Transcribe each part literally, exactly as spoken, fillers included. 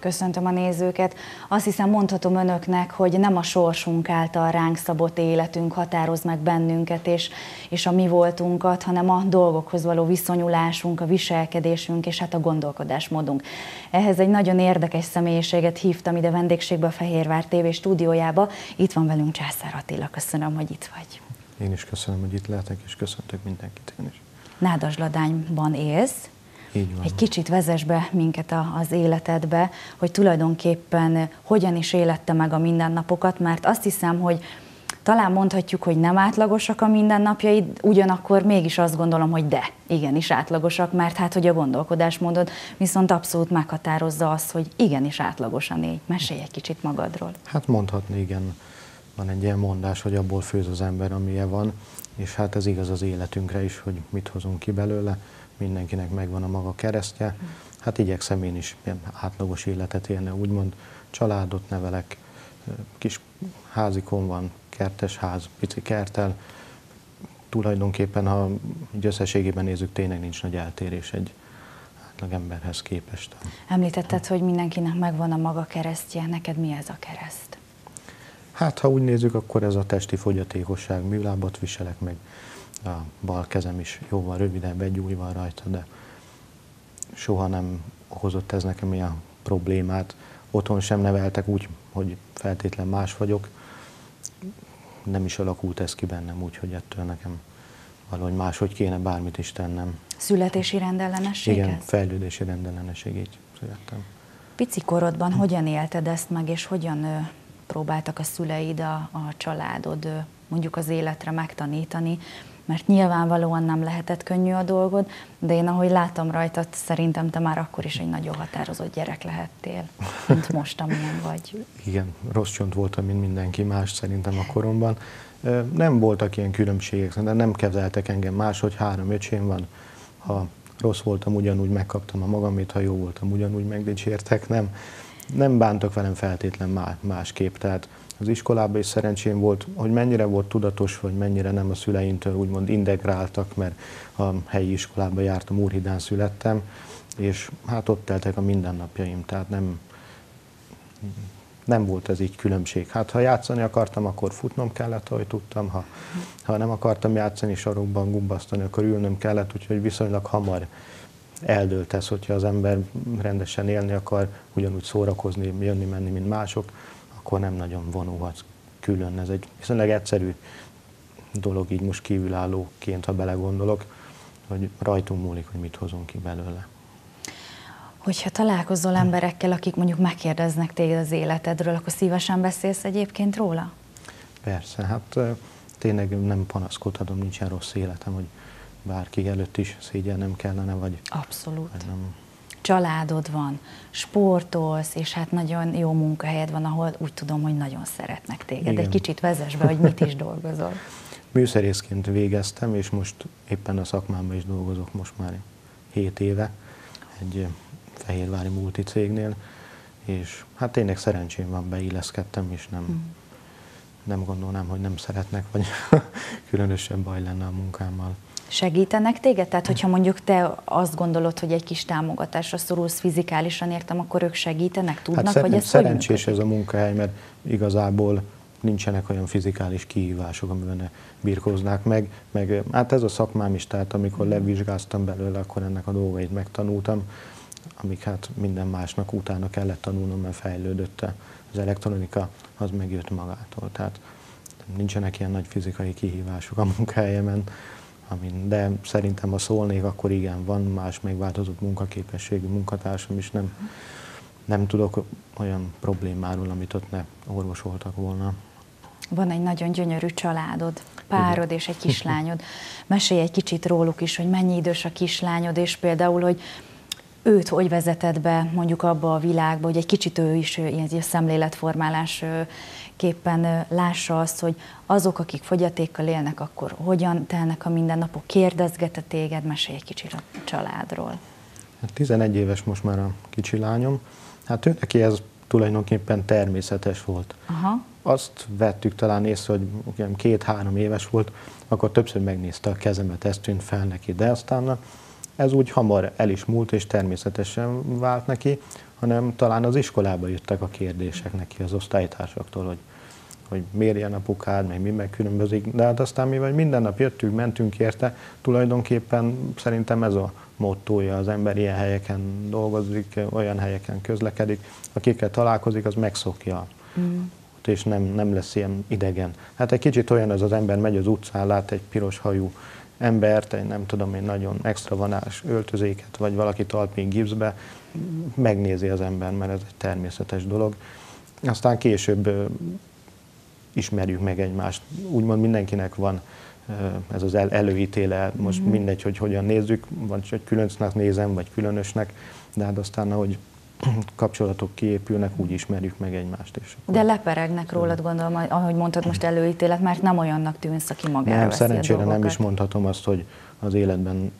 köszöntöm a nézőket. Azt hiszem, mondhatom önöknek, hogy nem a sorsunk által ránk szabott életünk határoz meg bennünket és, és a mi voltunkat, hanem a dolgokhoz való viszonyulásunk, a viselkedésünk és hát a gondolkodásmódunk. Ehhez egy nagyon érdekes személyiséget hívtam ide vendégségbe a Fehérvár té vé stúdiójába. Itt van velünk Császár Attila. Köszönöm, hogy itt vagy. Én is köszönöm, hogy itt lehetek, és köszöntök mindenkit én is. Nádasdladányban élsz. Így van. Egy kicsit vezess be minket az életedbe, hogy tulajdonképpen hogyan is élette meg a mindennapokat, mert azt hiszem, hogy talán mondhatjuk, hogy nem átlagosak a mindennapjaid, ugyanakkor mégis azt gondolom, hogy de, igenis átlagosak, mert hát, hogy a gondolkodásmódod viszont abszolút meghatározza azt, hogy igenis átlagosan élj. Mesélj egy kicsit magadról. Hát mondhatni, igen. Van egy ilyen mondás, hogy abból főz az ember, amilyen van, és hát ez igaz az életünkre is, hogy mit hozunk ki belőle. Mindenkinek megvan a maga keresztje. Hát igyekszem én is ilyen átlagos életet élni, úgymond családot nevelek, kis házikon van, kertes ház, pici kerttel. Tulajdonképpen, ha így összességében nézzük, tényleg nincs nagy eltérés egy átlag emberhez képest. Említetted, hogy mindenkinek megvan a maga keresztje, neked mi ez a kereszt? Hát, ha úgy nézzük, akkor ez a testi fogyatékosság, műlábat viselek, meg a bal kezem is jóval rövidebb, egy ujj van rajta, de soha nem okozott ez nekem ilyen problémát. Otthon sem neveltek úgy, hogy feltétlen más vagyok. Nem is alakult ez ki bennem úgy, hogy ettől nekem valahogy máshogy kéne bármit is tennem. Születési rendellenesség? Igen, fejlődési rendellenesség, így születtem. Pici korodban hogyan élted ezt meg, és hogyan ö, próbáltak a szüleid, a, a családod ö, mondjuk az életre megtanítani? Mert nyilvánvalóan nem lehetett könnyű a dolgod, de én ahogy látom rajtad, szerintem te már akkor is egy nagyon határozott gyerek lehettél, mint most, amilyen vagy. Igen, rossz csont voltam, mint mindenki más szerintem a koromban. Nem voltak ilyen különbségek, de nem kezeltek engem máshogy, három öcsém van. Ha rossz voltam, ugyanúgy megkaptam a magamét, ha jó voltam, ugyanúgy megdicsértek. Nem, nem bántak velem feltétlen másképp. Tehát az iskolában is szerencsém volt, hogy mennyire volt tudatos, vagy mennyire nem a szüleimtől úgymond integráltak, mert a helyi iskolába jártam, Úrhidán születtem, és hát ott teltek a mindennapjaim, tehát nem, nem volt ez így különbség. Hát ha játszani akartam, akkor futnom kellett, ahogy tudtam, ha, ha nem akartam játszani, sarokban gubbasztani, akkor ülnöm kellett, úgyhogy viszonylag hamar eldőlt ez, hogyha az ember rendesen élni akar, ugyanúgy szórakozni, jönni-menni, mint mások, akkor nem nagyon vonulhatsz külön. Ez egy viszonylag egyszerű dolog, így most kívülállóként, ha belegondolok, hogy rajtunk múlik, hogy mit hozunk ki belőle. Hogyha találkozol emberekkel, akik mondjuk megkérdeznek téged az életedről, akkor szívesen beszélsz egyébként róla? Persze, hát tényleg nem panaszkodhatom, nincsen rossz életem, hogy bárki előtt is szégyelnem kellene, vagy... Abszolút. Vagy nem. Családod van, sportolsz, és hát nagyon jó munkahelyed van, ahol úgy tudom, hogy nagyon szeretnek téged. Igen. Egy kicsit vezess be, hogy mit is dolgozol. Műszerészként végeztem, és most éppen a szakmámban is dolgozok most már hét éve egy fehérvári multicégnél, és hát tényleg szerencsém van, beilleszkedtem, és nem, hmm. nem gondolnám, hogy nem szeretnek, vagy különösebb baj lenne a munkámmal. Segítenek téged? Tehát, hogyha mondjuk te azt gondolod, hogy egy kis támogatásra szorulsz fizikálisan, értem, akkor ők segítenek, tudnak, hát vagy ez szerencsés ez a munkahely, mert igazából nincsenek olyan fizikális kihívások, amiben birkóznák meg, meg hát ez a szakmám is, tehát amikor levizsgáztam belőle, akkor ennek a dolgait megtanultam, amik hát minden másnak utána kellett tanulnom, mert fejlődött az elektronika, az megjött magától. Tehát nincsenek ilyen nagy fizikai kihívások a munkahelyemen, amin, de szerintem ha szólnék, akkor igen, van más megváltozott munkaképességű munkatársam is, nem, nem tudok olyan problémáról, amit ott ne orvosoltak volna. Van egy nagyon gyönyörű családod, párod igen. és egy kislányod. Mesélj egy kicsit róluk is, hogy mennyi idős a kislányod, és például, hogy őt hogy vezeted be mondjuk abba a világba, hogy egy kicsit ő is ilyen szemléletformálás képpen lássa azt, hogy azok, akik fogyatékkal élnek, akkor hogyan telnek a mindennapok, kérdezget téged, mesélj egy kicsit a családról. Hát tizenegy éves most már a kicsi lányom, hát ő neki ez tulajdonképpen természetes volt. Aha. Azt vettük talán észre, hogy két-három éves volt, akkor többször megnézte a kezemet, ez tűnt fel neki, de aztán ez úgy hamar el is múlt, és természetesen vált neki. hanem talán az iskolába jöttek a kérdések neki az osztálytársaktól, hogy, hogy miért ilyen apukád, meg mi megkülönbözik. De hát aztán mivel minden nap jöttünk, mentünk érte, tulajdonképpen szerintem ez a mottója, az ember ilyen helyeken dolgozik, olyan helyeken közlekedik, akikkel találkozik, az megszokja. Mm. És nem, nem lesz ilyen idegen. Hát egy kicsit olyan az az ember, megy az utcán, lát egy piros hajú embert, egy nem tudom én nagyon extravanás öltözéket, vagy valaki talpig gipszbe, megnézi az ember, mert ez egy természetes dolog. Aztán később ö, ismerjük meg egymást. Úgymond mindenkinek van ö, ez az el, előítéle, most mm-hmm. mindegy, hogy hogyan nézzük, vagy hogy különcnek nézem, vagy különösnek, de hát aztán, ahogy kapcsolatok kiépülnek, úgy ismerjük meg egymást is. De leperegnek rólad, gondolom, ahogy mondtad most előítélet, mert nem olyannak tűnsz, aki magára Nem, veszi a szerencsére dolgokat. nem is mondhatom azt, hogy az életben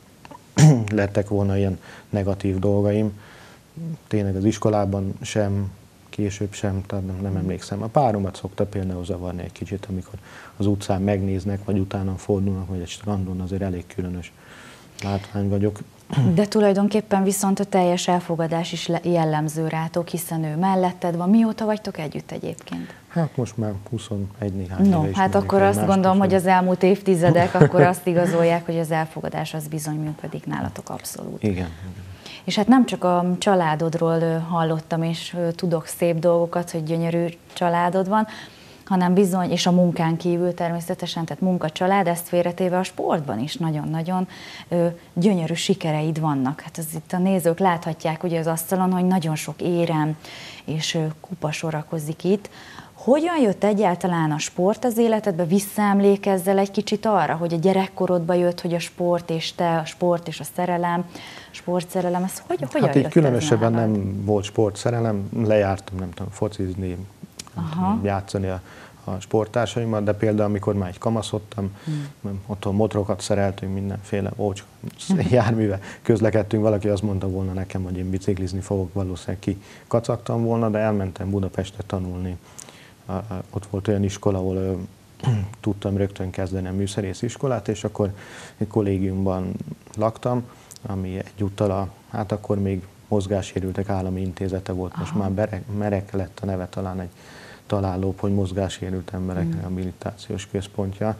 lettek volna ilyen negatív dolgaim. Tényleg az iskolában sem, később sem, tehát nem, nem emlékszem. A páromat szokta például zavarni egy kicsit, amikor az utcán megnéznek, vagy utána fordulnak, vagy egy strandon, azért elég különös látvány vagyok. De tulajdonképpen viszont a teljes elfogadás is jellemző rátok, hiszen ő melletted van. Mióta vagytok együtt egyébként? Hát most már huszonegy néhány No, éve hát akkor azt gondolom, hogy az elmúlt évtizedek akkor azt igazolják, hogy az elfogadás az bizony működik nálatok abszolút. Igen. És hát nem csak a családodról hallottam, és tudok szép dolgokat, hogy gyönyörű családod van, hanem bizony, és a munkán kívül természetesen, tehát munka, család, ezt félretéve a sportban is nagyon-nagyon ö, gyönyörű sikereid vannak. Hát az itt a nézők láthatják ugye az asztalon, hogy nagyon sok érem és ö, kupa sorakozik itt. Hogyan jött egyáltalán a sport az életedbe? Visszaemlékezzel egy kicsit arra, hogy a gyerekkorodba jött, hogy a sport és te, a sport és a szerelem, a sportszerelem, ez hogy, hogyan hát így jött különösebben nem volt sportszerelem, lejártam, nem tudom, focizni, Aha. játszani a, a sporttársaimmal, de például amikor már egy kamaszodtam, hmm. otthon motrokat szereltünk, mindenféle ócska járművel közlekedtünk, valaki azt mondta volna nekem, hogy én biciklizni fogok, valószínűleg ki kacagtam volna, de elmentem Budapestre tanulni. A, a, ott volt olyan iskola, ahol ö, tudtam rögtön kezdeni a műszerész iskolát, és akkor egy kollégiumban laktam, ami egyúttal a, hát akkor még mozgássérültek állami intézete volt, most Aha. már Berek, Merek lett a neve, talán egy találóbb, hogy mozgássérült emberek mm. rehabilitációs központja,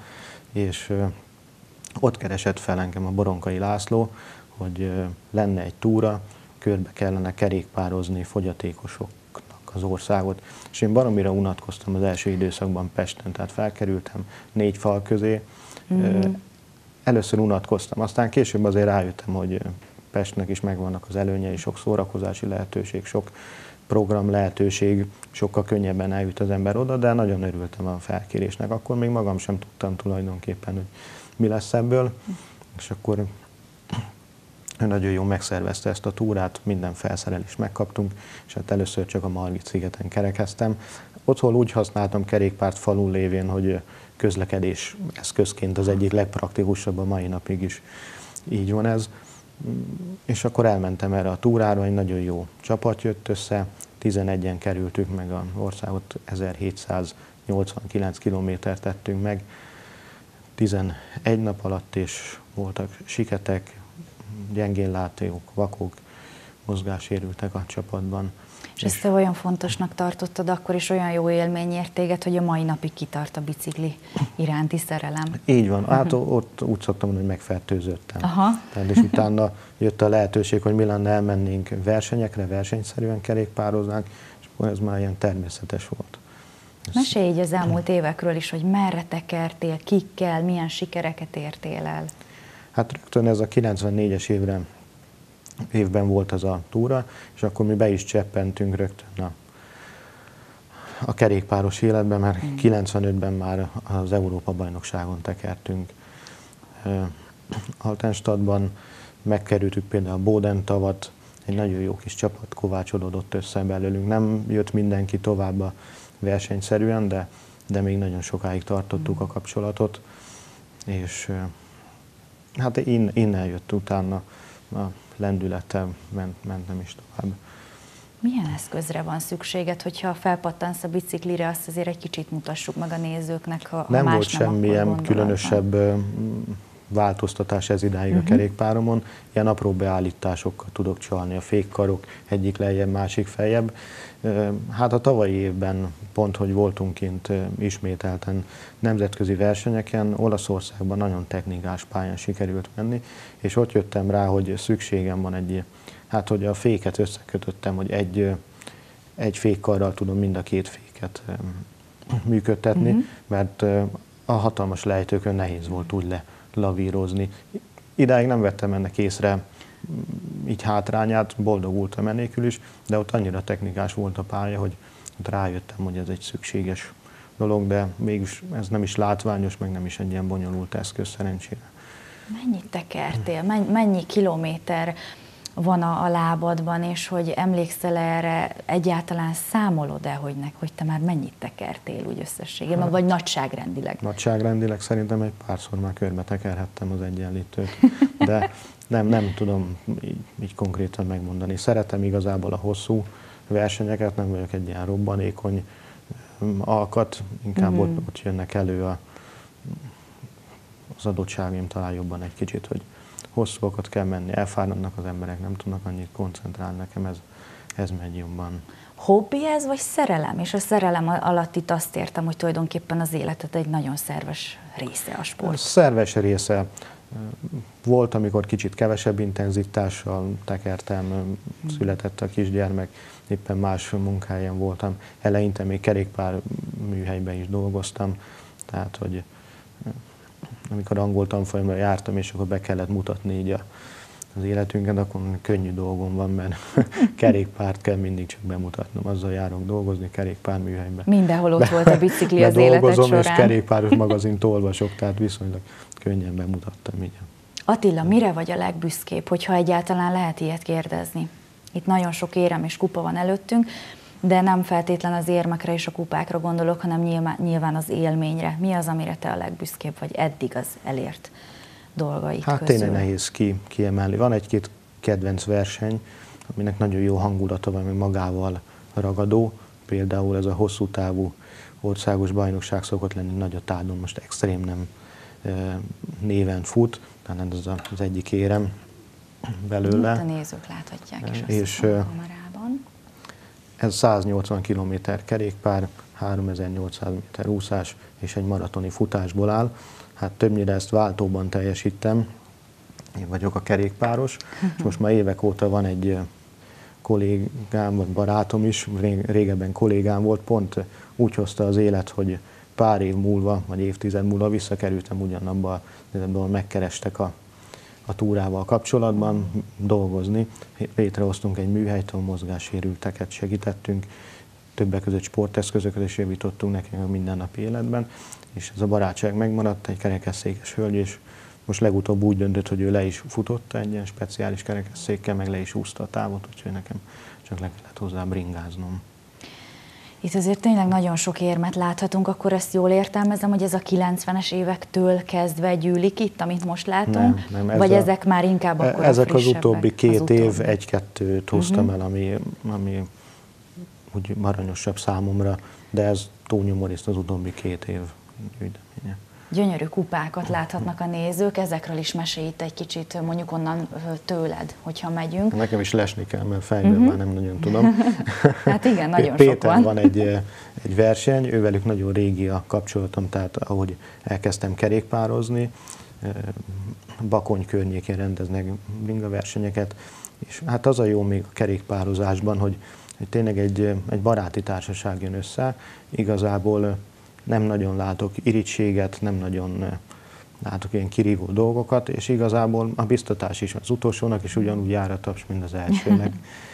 és ö, ott keresett fel engem a Boronkai László, hogy ö, lenne egy túra, körbe kellene kerékpározni fogyatékosoknak az országot, és én baromira unatkoztam az első időszakban Pesten, tehát felkerültem négy fal közé, mm. ö, először unatkoztam, aztán később azért rájöttem, hogy Pestnek is megvannak az előnyei, sok szórakozási lehetőség, sok program lehetőség, sokkal könnyebben eljut az ember oda, de nagyon örültem a felkérésnek. Akkor még magam sem tudtam tulajdonképpen, hogy mi lesz ebből, és akkor ő nagyon jól megszervezte ezt a túrát, minden felszerelést megkaptunk, és hát először csak a Margit-szigeten kerekeztem. Otthon úgy használtam kerékpárt falun lévén, hogy közlekedés eszközként az egyik legpraktikusabb, a mai napig is így van ez. És akkor elmentem erre a túrára, egy nagyon jó csapat jött össze, tizenegyen kerültük meg az országot, ezerhétszáznyolcvankilenc kilométert tettünk meg, tizenegy nap alatt, és voltak siketek, gyengénlátók, vakok, mozgássérültek a csapatban. És ezt te olyan fontosnak tartottad akkor is, olyan jó élmény ért téged, hogy a mai napig kitart a bicikli iránti szerelem. Így van. Hát ott úgy szoktam mondani, hogy megfertőzöttem. Aha. Tehát, és utána jött a lehetőség, hogy mi lenne, elmennénk versenyekre, versenyszerűen kerékpároznánk, és akkor ez már ilyen természetes volt. Ez... Mesélj így az elmúlt évekről is, hogy merre tekertél, kikkel, milyen sikereket értél el. Hát rögtön ez a kilencvennégyes évre évben volt az a túra, és akkor mi be is cseppentünk rögtön a, a kerékpáros életbe, mert mm. kilencvenötben már az Európa-bajnokságon tekertünk. Altenstadtban megkerültük például a Bódentavat, egy nagyon jó kis csapat kovácsodott össze belőlünk. Nem jött mindenki tovább a versenyszerűen, de, de még nagyon sokáig tartottuk mm. a kapcsolatot, és hát in, innen jött utána a lendülettel ment, mentem is tovább. Milyen eszközre van szükséged, hogyha felpattansz a biciklire, azt azért egy kicsit mutassuk meg a nézőknek, ha Nem más volt nem semmilyen különösebb változtatás ez idáig uh-huh. a kerékpáromon. Ilyen apró beállításokkal tudok csalni, a fékkarok egyik lejjebb, másik feljebb. Hát a tavalyi évben pont, hogy voltunk kint ismételten nemzetközi versenyeken, Olaszországban nagyon technikás pályán sikerült menni, és ott jöttem rá, hogy szükségem van egy, hát hogy a féket összekötöttem, hogy egy, egy fékkarral tudom mind a két féket működtetni, uh-huh. mert a hatalmas lejtőkön nehéz volt úgy lelavírozni. Idáig nem vettem ennek észre így hátrányát, boldogultam ennélkül is, de ott annyira technikás volt a pálya, hogy ott rájöttem, hogy ez egy szükséges dolog, de mégis ez nem is látványos, meg nem is egy ilyen bonyolult eszköz szerencsére. Mennyit tekertél? Mennyi kilométer van a, a lábadban, és hogy emlékszel erre, egyáltalán számolod-e, hogy, nek, hogy te már mennyit tekertél úgy összességében, hát, vagy nagyságrendileg? Nagyságrendileg szerintem egy párszor már körbe tekerhettem az egyenlítőt, de nem, nem tudom így, így konkrétan megmondani. Szeretem igazából a hosszú versenyeket, nem vagyok egy ilyen robbanékony alkat, inkább mm-hmm. ott, ott jönnek elő a, az adottságaim talán jobban egy kicsit, hogy hosszúakat kell menni, elfáradnak az emberek, nem tudnak annyit koncentrálni, nekem ez, ez megy jobban. Hobbi ez, vagy szerelem? És a szerelem alatt itt azt értem, hogy tulajdonképpen az életed egy nagyon szerves része a sport. Szerves része. Volt, amikor kicsit kevesebb intenzitással tekertem, született a kisgyermek, éppen más munkáján voltam. Eleinte még kerékpár műhelyben is dolgoztam, tehát hogy amikor angol tanfolyamra jártam, és akkor be kellett mutatni így a, az életünket, akkor könnyű dolgom van, mert kerékpárt kell mindig csak bemutatnom. Azzal járok dolgozni kerékpárműhelyben. Mindenhol ott volt a bicikli az életed során. És kerékpáros magazint olvasok, tehát viszonylag könnyen bemutattam így. Attila, mire vagy a legbüszkébb, hogyha egyáltalán lehet ilyet kérdezni? Itt nagyon sok érem és kupa van előttünk, de nem feltétlen az érmekre és a kupákra gondolok, hanem nyilván, nyilván az élményre. Mi az, amire te a legbüszkébb vagy eddig az elért dolgait hát közül? Tényleg nehéz ki, kiemelni. Van egy-két kedvenc verseny, aminek nagyon jó hangulata van, meg magával ragadó. Például ez a hosszú távú országos bajnokság szokott lenni Nagyatádon, most extrém nem e, néven fut, talán ez az egyik érem belőle. Itt a nézők láthatják is azt és, a kamerában. Ez száznyolcvan kilométer kerékpár, háromezer-nyolcszáz méter úszás és egy maratoni futásból áll. Hát többnyire ezt váltóban teljesítem, én vagyok a kerékpáros, és most már évek óta van egy kollégám, vagy barátom is, régebben kollégám volt, pont úgy hozta az élet, hogy pár év múlva, vagy évtized múlva visszakerültem ugyanabba, ahol megkerestek a, a túrával kapcsolatban dolgozni. Létrehoztunk egy műhelyt, ahol mozgássérülteket segítettünk, többek között sporteszközöket is javítottunk nekünk a mindennapi életben, és ez a barátság megmaradt, egy kerekesszékes hölgy, és most legutóbb úgy döntött, hogy ő le is futotta egy ilyen speciális kerekesszékkel, meg le is úszta a távot, úgyhogy nekem csak le kellett hozzá bringáznom. Itt azért tényleg nagyon sok érmet láthatunk, akkor ezt jól értelmezem, hogy ez a kilencvenes évektől kezdve gyűlik itt, amit most látunk, nem, nem, ez vagy a, ezek már inkább akkor ezek a az utóbbi két az utóbbi. év, egy-kettőt hoztam uh-huh. el, ami, ami úgy aranyosabb számomra, de ez túlnyomó részt az utóbbi két év gyűjteménye. Gyönyörű kupákat láthatnak a nézők, ezekről is mesélj itt egy kicsit, mondjuk onnan tőled, hogyha megyünk. Nekem is lesni kell, mert fejből uh-huh. már nem nagyon tudom. Hát igen, nagyon Péter sok van. van egy, egy verseny, ővelük nagyon régi a kapcsolatom, tehát ahogy elkezdtem kerékpározni, Bakony környékén rendeznek bringa versenyeket, és hát az a jó még a kerékpározásban, hogy, hogy tényleg egy, egy baráti társaság jön össze, igazából nem nagyon látok irítséget, nem nagyon látok ilyen kirívó dolgokat, és igazából a biztatás is az utolsónak, és ugyanúgy jár a taps, mint az elsőnek.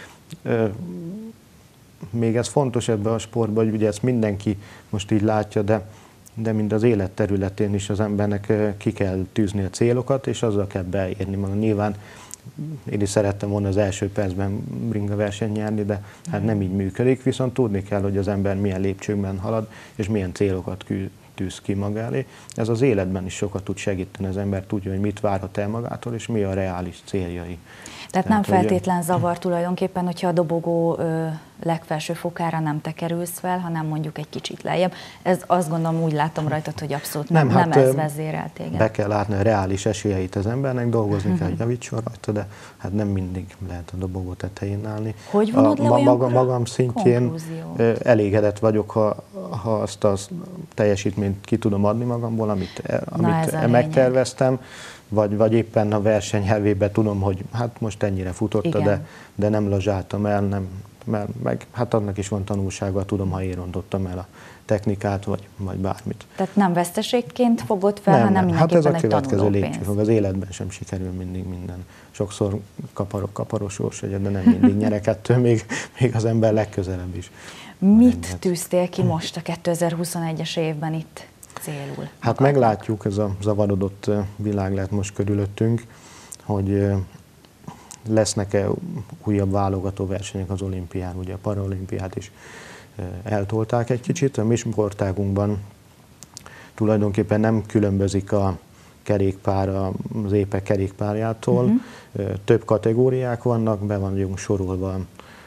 Még ez fontos ebben a sportban, hogy ugye ezt mindenki most így látja, de, de mind az élet területén is az embernek ki kell tűzni a célokat, és azzal kell beérni maga. Nyilván én is szerettem volna az első percben bringa versenyt nyerni, de hát nem így működik, viszont tudni kell, hogy az ember milyen lépcsőkben halad, és milyen célokat tűz ki maga elé. Ez az életben is sokat tud segíteni, az ember tudja, hogy mit várhat el magától, és mi a reális céljai. Tehát, Tehát nem feltétlen zavar tulajdonképpen, hogyha a dobogó ö, legfelső fokára nem te kerülsz fel, hanem mondjuk egy kicsit lejjebb. Ez azt gondolom, úgy látom rajtad, hogy abszolút nem, nem, hát, nem ez vezérel téged. Be kell látni a reális esélyeit az embernek, dolgozni uh-huh. kell, hogy javítson rajta, de hát nem mindig lehet a dobogó tetején állni. Hogy vonod a, le maga, Magam szintjén konklúziót? Elégedett vagyok, ha, ha azt a teljesítményt ki tudom adni magamból, amit, amit megterveztem, vagy, vagy éppen a verseny elvében tudom, hogy hát most ennyire futotta, de, de nem lazsáltam el, nem, mert meg, hát annak is van tanulsága, tudom, ha én rontottam el a technikát, vagy, vagy bármit. Tehát nem veszteségként fogod fel, nem, hanem mindenképpen hát ez egy a következő lépcső. Az életben sem sikerül mindig minden. Sokszor kaparok, kaparosós, de nem mindig nyerek ettől, még, még az ember legközelebb is. Mit tűztél ki most a kétezer-huszonegyes évben itt célul? Hát meglátjuk, ez a zavarodott világ lett most körülöttünk, hogy lesznek-e újabb válogató versenyek az olimpián, ugye a paralimpiát is eltolták egy kicsit. A mi sportágunkban tulajdonképpen nem különbözik a kerékpár az épek kerékpárjától. Uh-huh. Több kategóriák vannak, be vagyunk sorolva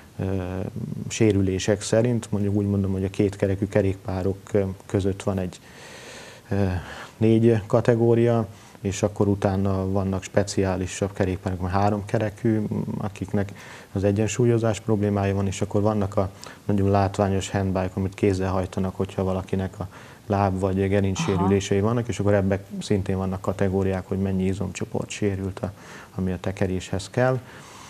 sérülések szerint. Mondjuk úgy mondom, hogy a kétkerekű kerékpárok között van egy négy kategória, és akkor utána vannak speciálisabb kerékpárok, már háromkerekű, akiknek az egyensúlyozás problémája van, és akkor vannak a nagyon látványos handbike, amit kézzel hajtanak, hogyha valakinek a láb vagy gerincsérülései vannak, és akkor ebben szintén vannak kategóriák, hogy mennyi izomcsoport sérült, a, ami a tekeréshez kell.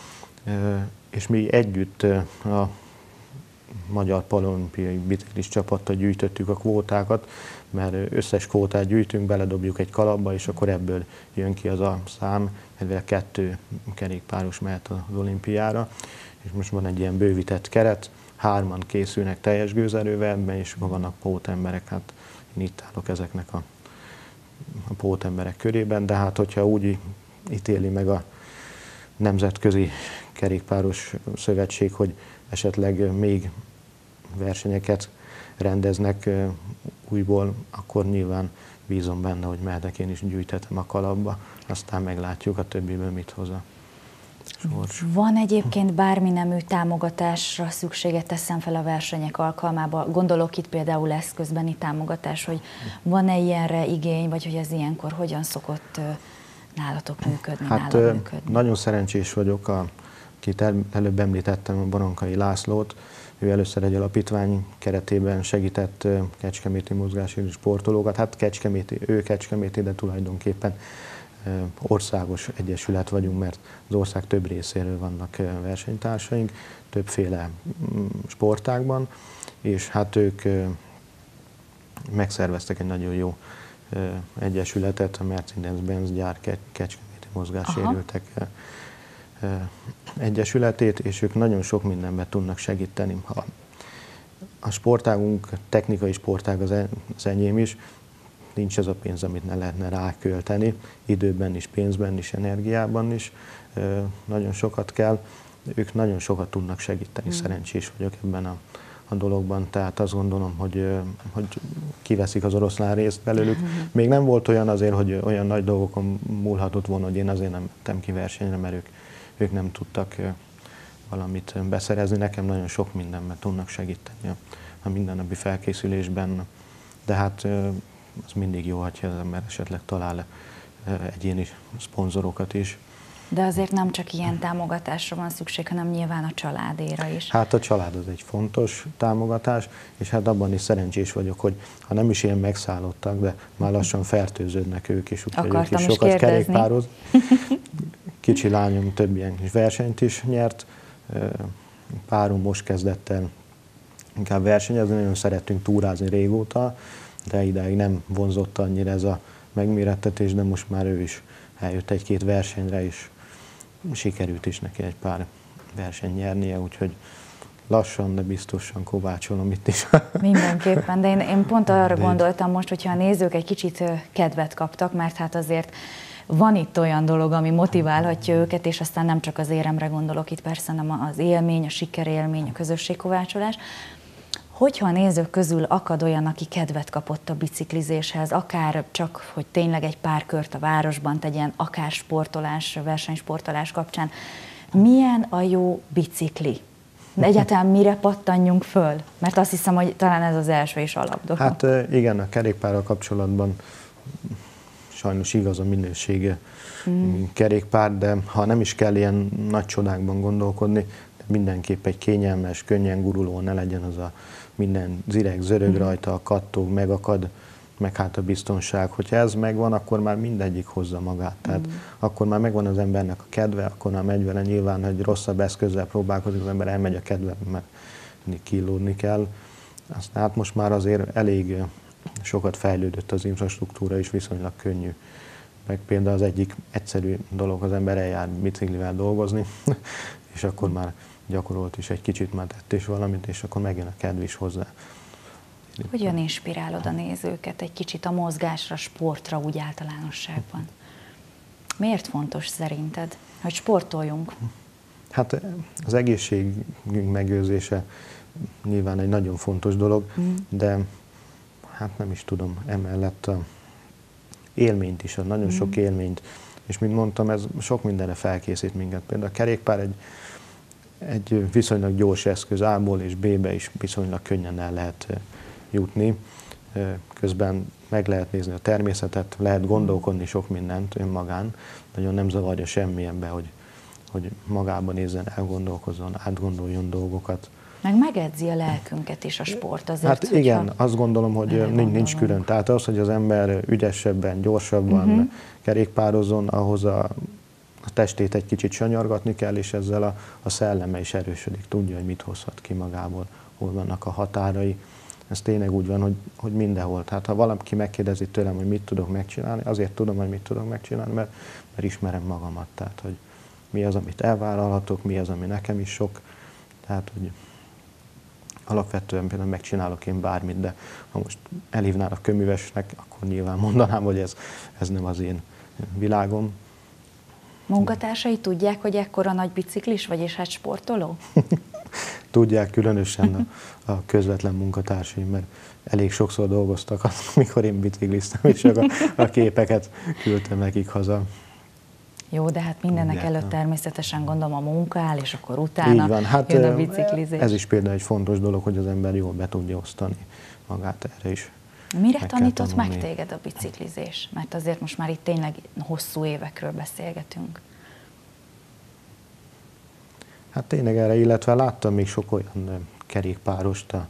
És mi együtt a Magyar Paralimpiai Biciklis csapattal gyűjtöttük a kvótákat, mert összes kvótát gyűjtünk, beledobjuk egy kalapba, és akkor ebből jön ki az a szám, mivel kettő kerékpáros mehet az olimpiára, és most van egy ilyen bővített keret, hárman készülnek teljes gőzerővel ebben, és vannak pótemberek, hát én itt állok ezeknek a, a pótemberek körében, de hát hogyha úgy ítéli meg a Nemzetközi Kerékpáros Szövetség, hogy esetleg még versenyeket rendeznek újból, akkor nyilván bízom benne, hogy mehetek én is gyűjtetem a kalapba, aztán meglátjuk a többiből mit hoz a sors. Van egyébként bármi nemű támogatásra szükséget, teszem fel a versenyek alkalmában? Gondolok itt például eszközbeni támogatás, hogy van-e ilyenre igény, vagy hogy ez ilyenkor hogyan szokott nálatok működni? Hát működni? Nagyon szerencsés vagyok, a, akit el, előbb említettem, a Barankai Lászlót. Ő először egy alapítvány keretében segített kecskeméti mozgásérű sportolókat. Hát kecskeméti, ő kecskeméti, de tulajdonképpen országos egyesület vagyunk, mert az ország több részéről vannak versenytársaink, többféle sportágban, és hát ők megszerveztek egy nagyon jó egyesületet, a Mercedes-Benz gyár kecskeméti mozgássérültek egyesületét, és ők nagyon sok mindenben tudnak segíteni. Ha a sportágunk, technikai sportág az, en, az enyém is, nincs ez a pénz, amit ne lehetne rákölteni, időben is, pénzben is, energiában is, nagyon sokat kell, ők nagyon sokat tudnak segíteni, mm. szerencsés vagyok ebben a, a dologban, tehát azt gondolom, hogy, hogy kiveszik az oroszlán részt belőlük. Mm. Még nem volt olyan azért, hogy olyan nagy dolgokon múlhatott volna, hogy én azért nem mentem ki versenyre, mert ők, ők nem tudtak valamit beszerezni, nekem nagyon sok mindenben tudnak segíteni a, a mindennapi felkészülésben, de hát az mindig jó, ha az ember esetleg talál egyéni szponzorokat is. De azért nem csak ilyen támogatásra van szükség, hanem nyilván a családéra is. Hát a család az egy fontos támogatás, és hát abban is szerencsés vagyok, hogy ha nem is ilyen megszállottak, de már lassan fertőződnek ők is, úgyhogy ők is sokat kerékpároz. Kicsi lányom több ilyen versenyt is nyert, párom most kezdett el inkább versenyezni, nagyon szeretünk túrázni régóta, de idáig nem vonzott annyira ez a megmérettetés, de most már ő is eljött egy-két versenyre, és sikerült is neki egy pár verseny nyernie, úgyhogy lassan, de biztosan kovácsolom itt is. Mindenképpen, de én, én pont arra de gondoltam most, hogyha a nézők egy kicsit kedvet kaptak, mert hát azért van itt olyan dolog, ami motiválhatja őket, és aztán nem csak az éremre gondolok itt persze, hanem az élmény, a sikerélmény, a közösségkovácsolás. Hogyha a nézők közül akad olyan, aki kedvet kapott a biciklizéshez, akár csak, hogy tényleg egy pár kört a városban tegyen, akár sportolás, versenysportolás kapcsán, milyen a jó bicikli? De egyáltalán mire pattanjunk föl? Mert azt hiszem, hogy talán ez az első és alapdolog. Hát igen, a kerékpárral kapcsolatban sajnos igaz a minősége mm. kerékpár, de ha nem is kell ilyen nagy csodákban gondolkodni, de mindenképp egy kényelmes, könnyen guruló, ne legyen az a minden zireg, zörög mm. rajta, a kattog, megakad, meg hát a biztonság. Hogyha ez megvan, akkor már mindegyik hozza magát. Tehát mm. akkor már megvan az embernek a kedve, akkor már megy vele, nyilván, hogy rosszabb eszközzel próbálkozik, az ember elmegy a kedve, mert kínlódni kell. Aztán hát most már azért elég sokat fejlődött az infrastruktúra, és viszonylag könnyű. Meg például az egyik egyszerű dolog, az ember eljár biciklivel dolgozni, és akkor már gyakorolt is egy kicsit, már tett is valamit, és akkor megjön a kedv is hozzá. Hogyan inspirálod a nézőket egy kicsit a mozgásra, sportra úgy általánosságban? Miért fontos szerinted, hogy sportoljunk? Hát az egészségünk megőrzése nyilván egy nagyon fontos dolog, mm. de hát nem is tudom, emellett a élményt is, a nagyon mm. sok élményt, és mint mondtam, ez sok mindenre felkészít minket. Például a kerékpár egy, egy viszonylag gyors eszköz, A-ból és B-be is viszonylag könnyen el lehet jutni. Közben meg lehet nézni a természetet, lehet gondolkodni sok mindent önmagán, nagyon nem zavarja semmilyenbe, hogy, hogy magában nézzen, elgondolkozzon, átgondoljon dolgokat. Meg megedzi a lelkünket is a sport azért. Hát igen, azt gondolom, hogy nincs, nincs külön. Tehát az, hogy az ember ügyesebben, gyorsabban uh-huh. kerékpározzon, ahhoz a, a testét egy kicsit sanyargatni kell, és ezzel a, a szelleme is erősödik. Tudja, hogy mit hozhat ki magából, hol vannak a határai. Ez tényleg úgy van, hogy, hogy mindenhol. Tehát ha valaki megkérdezi tőlem, hogy mit tudok megcsinálni, azért tudom, hogy mit tudok megcsinálni, mert, mert ismerem magamat. Tehát, hogy mi az, amit elvállalhatok, mi az, ami nekem is sok. Tehát, hogy alapvetően például megcsinálok én bármit, de ha most elhívnának köművesnek, akkor nyilván mondanám, hogy ez, ez nem az én világom. Munkatársai tudják, hogy ekkora nagy biciklis vagy, és hát sportoló? Tudják, különösen a, a közvetlen munkatársaim, mert elég sokszor dolgoztak, amikor én bicikliztem, és csak a, a képeket küldtem nekik haza. Jó, de hát mindennek Tudják, előtt természetesen gondolom a munka áll, és akkor utána Így van. Hát jön a biciklizés. Ez is például egy fontos dolog, hogy az ember jól be tudja osztani magát erre is. Mire tanított meg téged a biciklizés? Mert azért most már itt tényleg hosszú évekről beszélgetünk. Hát tényleg erre, illetve láttam még sok olyan kerékpárost a,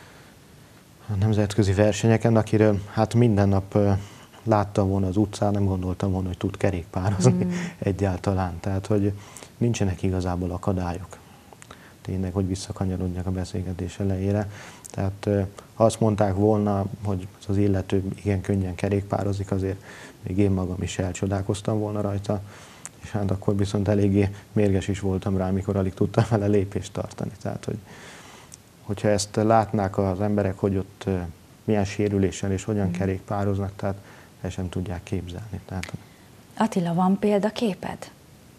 a nemzetközi versenyeken, akiről hát minden nap láttam volna az utcán, nem gondoltam volna, hogy tud kerékpározni mm. egyáltalán. Tehát, hogy nincsenek igazából akadályok. Tényleg, hogy visszakanyarodjak a beszélgetés elejére. Tehát, ha azt mondták volna, hogy az illető igen könnyen kerékpározik, azért még én magam is elcsodálkoztam volna rajta, és hát akkor viszont eléggé mérges is voltam rá, amikor alig tudtam vele lépést tartani. Tehát, hogy, hogyha ezt látnák az emberek, hogy ott milyen sérüléssel és hogyan mm. kerékpároznak, tehát el sem tudják képzelni. Tehát, Attila, van példaképed?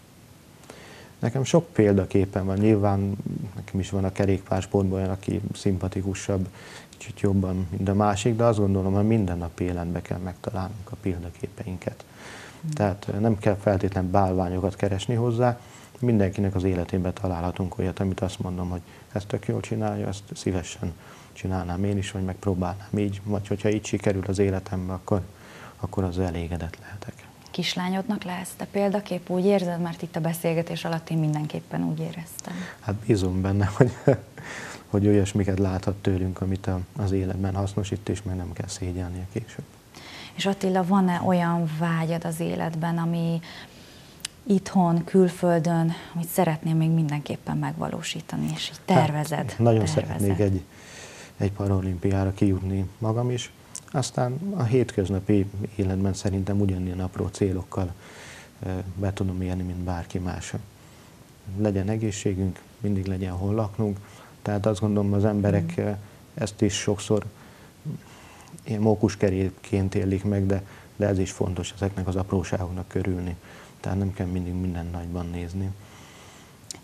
Nekem sok példaképen van. Nyilván nekem is van a kerékpársportban olyan, aki szimpatikusabb, kicsit jobban, mint a másik, de azt gondolom, hogy minden nap életben kell megtalálnunk a példaképeinket. Hmm. Tehát nem kell feltétlenül bálványokat keresni hozzá, mindenkinek az életében találhatunk olyat, amit azt mondom, hogy ezt tök jól csinálja, ezt szívesen csinálnám én is, vagy megpróbálnám így, vagy hogyha így sikerül az életemben, akkor, akkor az elégedett lehetek. Kislányodnak lesz te példakép, úgy érzed, mert itt a beszélgetés alatt én mindenképpen úgy éreztem. Hát bízom benne, hogy, hogy olyasmiket láthat tőlünk, amit a, az életben hasznosít, és meg nem kell szégyelnie később. És Attila, van-e olyan vágyad az életben, ami itthon, külföldön, amit szeretném még mindenképpen megvalósítani, és így tervezed? Hát, nagyon tervezed. szeretnék egy, egy paralimpiára kijutni magam is. Aztán a hétköznapi életben szerintem ugyanilyen apró célokkal be tudom érni, mint bárki más. Legyen egészségünk, mindig legyen hol laknunk. Tehát azt gondolom, az emberek mm. ezt is sokszor ilyen mókuskerékként élik meg, de, de ez is fontos ezeknek az apróságoknak körülni. Tehát nem kell mindig minden nagyban nézni.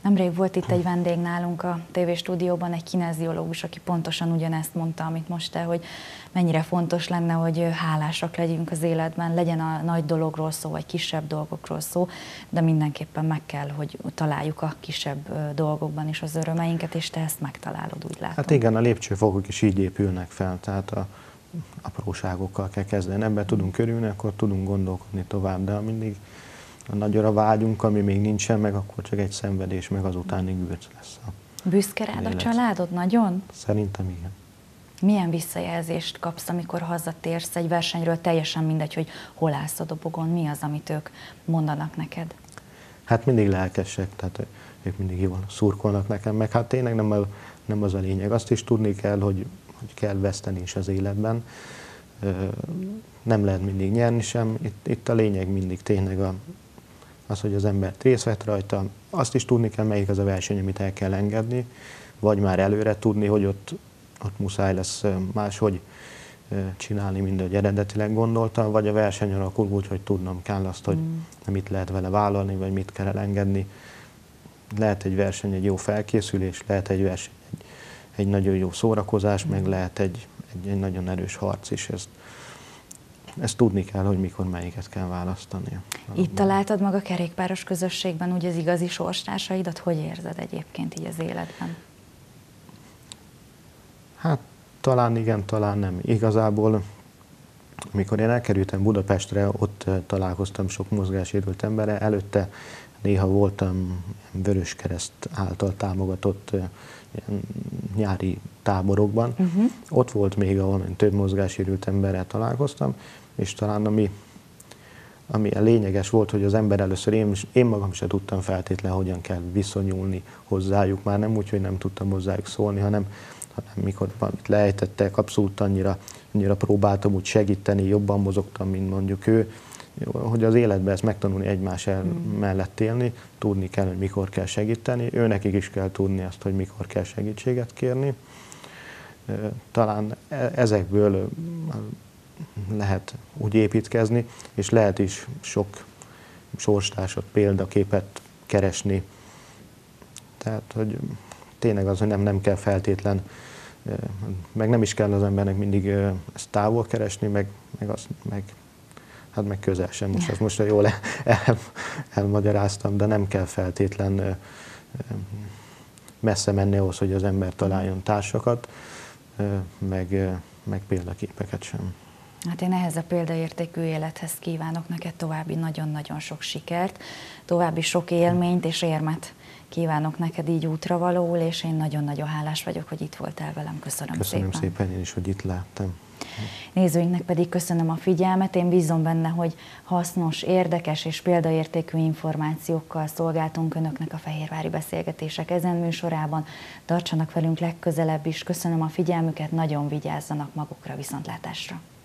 Nemrég volt itt egy vendég nálunk a tévésstúdióban, egy kineziológus, aki pontosan ugyanezt mondta, amit most te, hogy mennyire fontos lenne, hogy hálásak legyünk az életben, legyen a nagy dologról szó, vagy kisebb dolgokról szó, de mindenképpen meg kell, hogy találjuk a kisebb dolgokban is az örömeinket, és te ezt megtalálod, úgy látom. Hát igen, a lépcsőfokok is így épülnek fel, tehát a apróságokkal kell kezdeni. Ebben tudunk körülni, akkor tudunk gondolkodni tovább, de ha mindig a nagyra vágyunk, ami még nincsen meg, akkor csak egy szenvedés, meg azutáni gőc lesz. Büszke rád a családod nagyon? Szerintem igen. Milyen visszajelzést kapsz, amikor hazatérsz egy versenyről, teljesen mindegy, hogy hol állsz a dobogon, mi az, amit ők mondanak neked? Hát mindig lelkesek, tehát ők mindig jól szurkolnak nekem, meg hát tényleg nem, a, nem az a lényeg. Azt is tudni kell, hogy, hogy kell veszteni is az életben. Nem lehet mindig nyerni sem. Itt, itt a lényeg mindig tényleg a, az, hogy az embert részt vett rajta. Azt is tudni kell, melyik az a verseny, amit el kell engedni, vagy már előre tudni, hogy ott, ott muszáj lesz máshogy csinálni, mint ahogy eredetileg gondoltam, vagy a verseny alakul úgy, hogy tudnom kell azt, hogy mm. mit lehet vele vállalni, vagy mit kell elengedni. Lehet egy verseny egy jó felkészülés, lehet egy verseny egy, egy nagyon jó szórakozás, mm. meg lehet egy, egy, egy nagyon erős harc is. Ezt, ezt tudni kell, hogy mikor melyiket kell választani. Itt találtad maga kerékpáros közösségben úgy az igazi sorstársaidat? Hogy érzed egyébként így az életben? Hát talán igen, talán nem. Igazából, amikor én elkerültem Budapestre, ott találkoztam sok mozgássérült emberrel. Előtte néha voltam Vöröskereszt által támogatott nyári táborokban. Uh-huh. Ott volt még, ahol több mozgássérült emberrel találkoztam, és talán ami, ami lényeges volt, hogy az ember először én, én magam sem tudtam feltétlenül, hogyan kell viszonyulni hozzájuk. Már nem úgy, hogy nem tudtam hozzájuk szólni, hanem hanem mikor valamit lejtettek, abszolút annyira, annyira próbáltam úgy segíteni, jobban mozogtam, mint mondjuk ő, hogy az életben ezt megtanulni egymás el mm. mellett élni, tudni kell, hogy mikor kell segíteni, őnekik is kell tudni azt, hogy mikor kell segítséget kérni. Talán ezekből lehet úgy építkezni, és lehet is sok sorstársat, példaképet keresni. Tehát, hogy tényleg az, hogy nem, nem kell feltétlen, meg nem is kell az embernek mindig ezt távol keresni, meg, meg, azt, meg, hát meg közel sem. Most ezt most jól el, el, elmagyaráztam, de nem kell feltétlen messze menni ahhoz, hogy az ember találjon társakat, meg, meg példaképeket sem. Hát én ehhez a példaértékű élethez kívánok neked további nagyon-nagyon sok sikert, további sok élményt és érmet kívánok neked így útravalóul, és én nagyon-nagyon hálás vagyok, hogy itt voltál velem. Köszönöm, Köszönöm szépen. szépen én is, hogy itt láttam. Nézőinknek pedig köszönöm a figyelmet, én bízom benne, hogy hasznos, érdekes és példaértékű információkkal szolgáltunk Önöknek a Fehérvári Beszélgetések ezen műsorában. Tartsanak velünk legközelebb is, köszönöm a figyelmüket, nagyon vigyázzanak magukra, viszontlátásra!